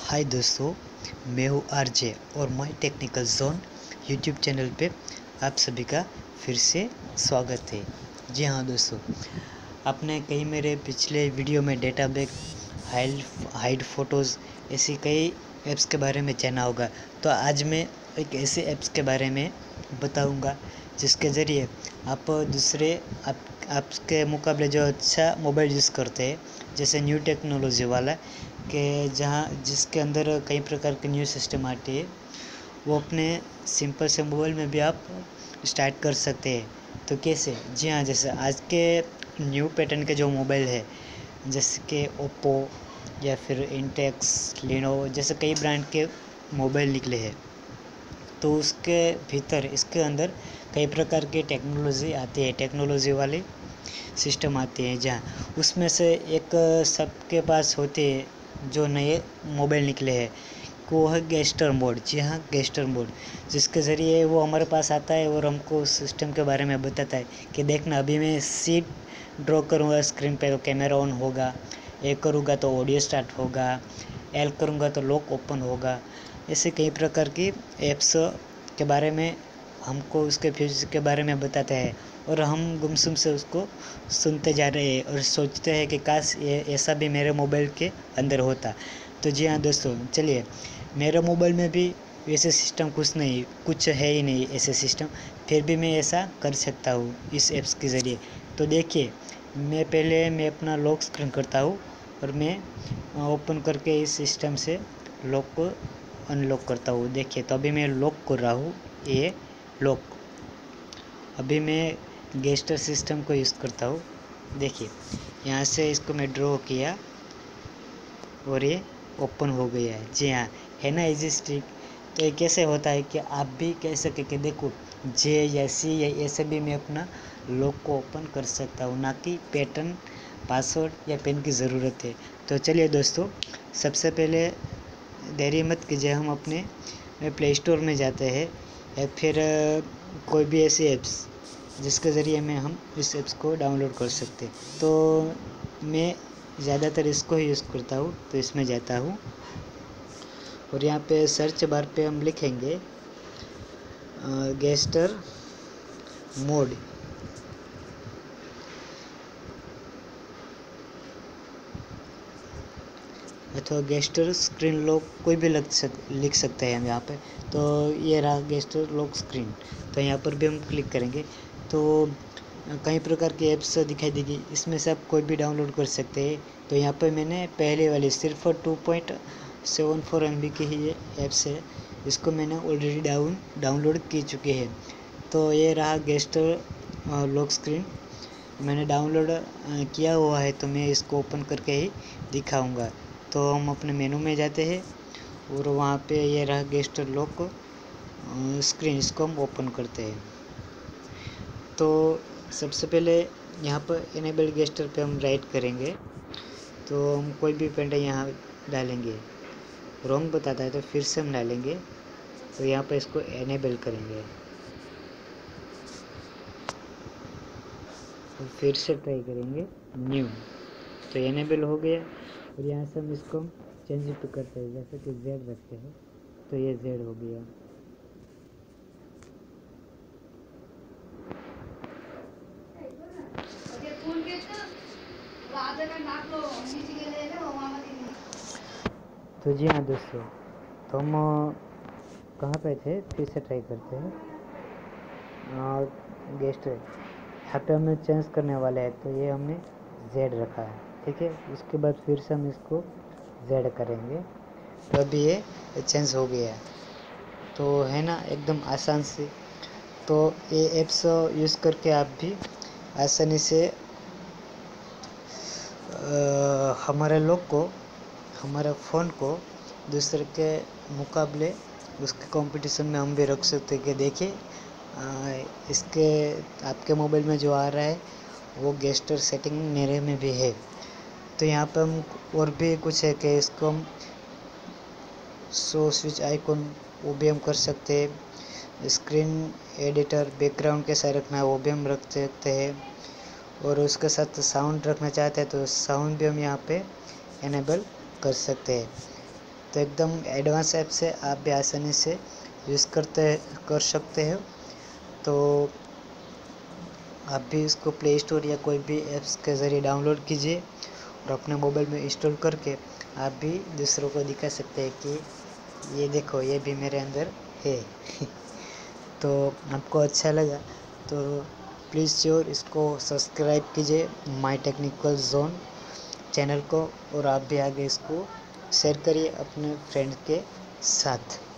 हाय दोस्तों, मैं हूँ आरजे और my technical zone YouTube channel पे आप सभी का फिर से स्वागत है। जी हाँ दोस्तों, आपने कई मेरे पिछले वीडियो में डेटा बैक, हाइड फोटोज़ ऐसी कई ऐप्स के बारे में जाना होगा। तो आज मैं एक ऐसे ऐप्स के बारे में बताऊंगा जिसके ज़रिए आप आपके मुकाबले जो अच्छा मोबाइल यूज़ करते हैं, जैसे न्यू टेक्नोलॉजी वाला कि जिसके अंदर कई प्रकार के न्यू सिस्टम आती है, वो अपने सिंपल से मोबाइल में भी आप स्टार्ट कर सकते हैं। तो कैसे? जी हाँ, जैसे आज के न्यू पैटर्न के जो मोबाइल है, जैसे कि ओप्पो या फिर इंटेक्स, लिनोवो जैसे कई ब्रांड के मोबाइल निकले हैं, तो उसके भीतर इसके अंदर कई प्रकार की टेक्नोलॉजी आती है, टेक्नोलॉजी वाले सिस्टम आते हैं। जहाँ उसमें से एक सबके पास होते हैं जो नए मोबाइल निकले हैं, वो है गेस्टर मोड। जी हाँ, गेस्टर मोड, जिसके ज़रिए वो हमारे पास आता है और हमको उस सिस्टम के बारे में बताता है कि देखना, अभी मैं सीट ड्रॉ करूँगा स्क्रीन पे तो कैमरा ऑन होगा, ए करूँगा तो ऑडियो स्टार्ट होगा, एल करूँगा तो लॉक ओपन होगा। ऐसे कई प्रकार की ऐप्स के बारे में हमको उसके फ्यूचर के बारे में बताते हैं और हम गुमसुम से उसको सुनते जा रहे हैं और सोचते हैं कि काश ये ऐसा भी मेरे मोबाइल के अंदर होता। तो जी हाँ दोस्तों, चलिए, मेरे मोबाइल में भी वैसे सिस्टम कुछ है ही नहीं ऐसे सिस्टम, फिर भी मैं ऐसा कर सकता हूँ इस ऐप्स के ज़रिए। तो देखिए, मैं अपना लॉक स्क्रीन करता हूँ और मैं ओपन करके इस सिस्टम से लॉक को अनलॉक करता हूँ। देखिए, तो अभी मैं लॉक कर रहा हूँ, ये लॉक। अभी मैं गेस्टर सिस्टम को यूज़ करता हूँ। देखिए, यहाँ से इसको मैं ड्रॉ किया और ये ओपन हो गया है। जी हाँ, है ना इजी स्टिक। तो ये कैसे होता है कि आप भी कह सके कि देखो, जे या सी या ऐसे भी मैं अपना लॉक को ओपन कर सकता हूँ, ना कि पैटर्न, पासवर्ड या पिन की ज़रूरत है। तो चलिए दोस्तों, सबसे पहले देरी मत कीजिए, हम अपने प्ले स्टोर में जाते हैं या फिर कोई भी ऐसी ऐप्स जिसके ज़रिए में हम इस ऐप्स को डाउनलोड कर सकते हैं। तो मैं ज़्यादातर इसको ही यूज़ करता हूँ। तो इसमें जाता हूँ और यहाँ पे सर्च बार पे हम लिखेंगे गेस्टर मोड। अथवा गेस्टर स्क्रीन लॉक, कोई भी लिख सकते हैं हम यहाँ पे। तो ये रहा गेस्टर लॉक स्क्रीन। तो यहाँ पर भी हम क्लिक करेंगे तो कई प्रकार की ऐप्स दिखाई देगी, इसमें से आप कोई भी डाउनलोड कर सकते हैं। तो यहाँ पर मैंने पहले वाली सिर्फ 2.74 MB की ही ये ऐप्स है, इसको मैंने ऑलरेडी डाउनलोड की चुके हैं। तो ये रहा गेस्टर लॉक स्क्रीन, मैंने डाउनलोड किया हुआ है, तो मैं इसको ओपन करके ही दिखाऊंगा। तो हम अपने मेनू में जाते हैं और वहाँ पे ये रहा गेस्टर लॉक स्क्रीन, इसको हम ओपन करते हैं। तो सबसे पहले यहाँ पर इनेबल गेस्टर पे हम राइट करेंगे, तो हम कोई भी पेंट यहाँ डालेंगे, रॉन्ग बताता है तो फिर से हम डालेंगे। तो यहाँ पर इसको इनेबल करेंगे, तो फिर से ट्राई करेंगे न्यू, तो इनेबल हो गया। और यहाँ से हम इसको चेंज भी करते हैं, जैसे कि जेड रखते हैं, तो ये जेड हो गया। तो जी हाँ दोस्तों, तो हम कहाँ पे थे, फिर से ट्राई करते हैं। गेस्ट यहाँ पे हमें चेंज करने वाले हैं, तो ये हमने जेड रखा है, ठीक है। उसके बाद फिर से हम इसको जेड करेंगे, तो अभी ये चेंज हो गया है। तो है ना, एकदम आसान से। तो ये ऐप्स यूज़ करके आप भी आसानी से हमारे लोग को, हमारे फ़ोन को दूसरे के मुकाबले उसके कंपटीशन में हम भी रख सकते हैं कि देखिए, इसके आपके मोबाइल में जो आ रहा है वो गेस्टर सेटिंग मेरे में भी है। तो यहाँ पे हम और भी कुछ है कि इसको हम शो स्विच आइकॉन, वो भी हम कर सकते हैं। स्क्रीन एडिटर, बैकग्राउंड कैसा रखना है वो भी हम रख सकते हैं। और उसके साथ साउंड रखना चाहते हैं तो साउंड भी हम यहाँ पे इनेबल कर सकते हैं। तो एकदम एडवांस ऐप्स है, आप भी आसानी से यूज़ कर सकते हो। तो आप भी इसको प्ले स्टोर या कोई भी ऐप्स के ज़रिए डाउनलोड कीजिए और अपने मोबाइल में इंस्टॉल करके आप भी दूसरों को दिखा सकते हैं कि ये देखो, ये भी मेरे अंदर है। तो आपको अच्छा लगा तो प्लीज़ श्योर इसको सब्सक्राइब कीजिए माय टेक्निकल जोन चैनल को, और आप भी आगे इसको शेयर करिए अपने फ्रेंड के साथ।